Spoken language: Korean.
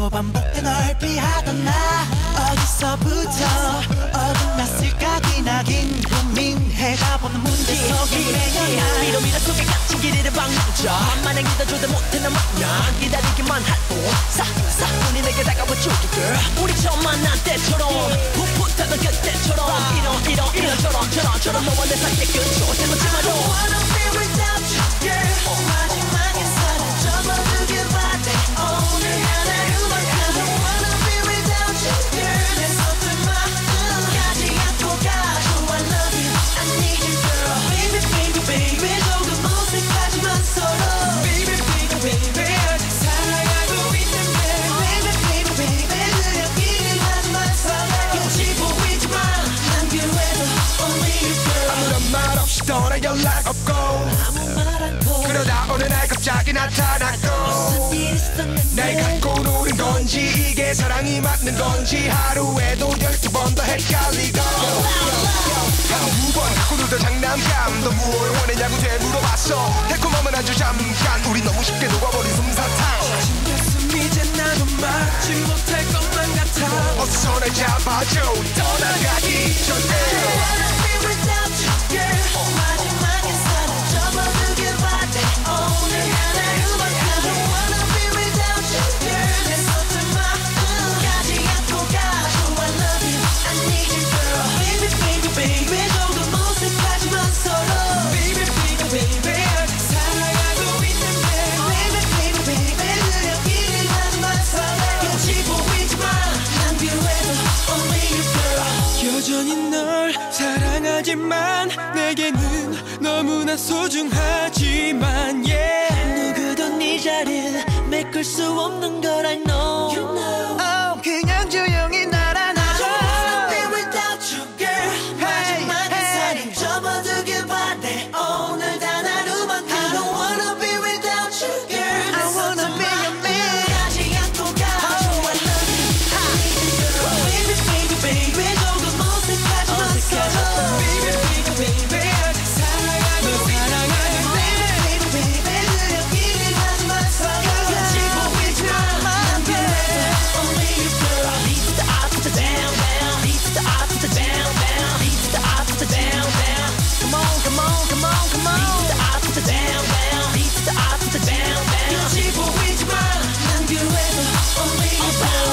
또 반복된 널 피하던 나 어디서부터 어긋났을까 기나긴 고민해가 보는 문제 속에 매여나 미로미라 속에 갇힌 길이를 방랑쳐 만만한 기다조대 못해 난 막냥 기다리기만 할뿐 싹싹 눈이 내게 다가와 줄게 girl 우리 처음 만난 때처럼 풋풋하던 그때처럼 이런 저런 너와 내 사이의 끝초 세놓지 마도 I don't wanna be without you girl 마지막 인사를 접어두길 바래 오늘 하나로만 I don't wanna be without you girl 내 서툰 마음 가지 않고 가줘 I love you I need you girl baby baby baby 조금 어색하지만 서로 baby baby baby 아직 사랑하고 있는데 baby baby baby 느려기는 하지만 설레 보이지만 난 그래도 only you girl 아무런 말 없이 떠나 연락 없고 아무 말 않고 그러다 어느 날 갑자기 나타났고 무슨 일 있었는데 날 갖고 노는 건지 이게 사랑이 맞는 건지 하루에도 12번 더 헷갈리고 한두 번 갖고 놀던 장난감 너 뭘 원했냐고 되물어봤어 달콤함은 아주 잠깐 우리 너무 쉽게 녹아버린 솜사탕 가슴 이제 나도 막지 못할 것만 같아 어서 날 잡아줘 떠나가기 전에 I don't wanna be without you girl 마지막 인사를 접어두길 바래 오늘 하나로만 I don't wanna be without you girl 내 서툰 마음 가지 않고 가줘 I love you I need you girl baby baby baby 조금 어색하지만 서로 baby baby baby 아직 사랑하고 있는데 baby baby baby 느려기는 하지만 설레 끝이 보이지만 난 그래도 only you girl 여전히 널 사랑하지만 내게는 너무나 소중하지만 yeah. 누구도 네 자리를 메꿀 수 없는 걸 I know, you know. Oh, 그냥 조용히 날 I don't wanna 안아줘 be without you girl 마지막 인사를 접어두길 바래 오늘 단 하루만 I don't wanna be without you girl I wanna be your man 가지 않고 가줘 I love you I need you girl baby baby baby 조금 어색하지만 서로 baby baby baby 아직 사랑하고 있는데 baby baby baby 느려기는 하지만 서로 끝이 보이지만 난 그래도 only you girl Lead to the up to the down down Lead to the up to the down down Lead to the up to the down down Come on come on come on come on Lead to the up to the down down Lead to the up to the down down 끝이 보이지만 난 그래도 only you girl